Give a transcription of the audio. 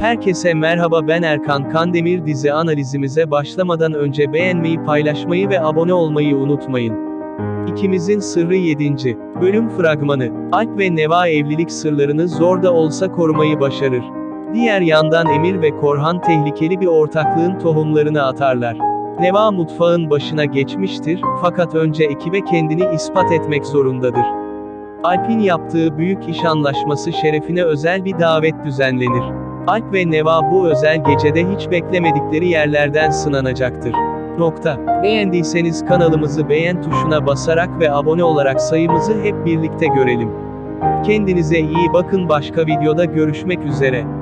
Herkese merhaba, ben Erkan Kandemir. Dizi analizimize başlamadan önce beğenmeyi, paylaşmayı ve abone olmayı unutmayın. İkimizin Sırrı 7. Bölüm fragmanı. Alp ve Neva evlilik sırlarını zor da olsa korumayı başarır. Diğer yandan Emir ve Korhan tehlikeli bir ortaklığın tohumlarını atarlar. Neva mutfağın başına geçmiştir, fakat önce ekibe kendini ispat etmek zorundadır. Alp'in yaptığı büyük iş anlaşması şerefine özel bir davet düzenlenir. Alp ve Neva bu özel gecede hiç beklemedikleri yerlerden sınanacaktır. Beğendiyseniz kanalımızı beğen tuşuna basarak ve abone olarak sayımızı hep birlikte görelim. Kendinize iyi bakın, başka videoda görüşmek üzere.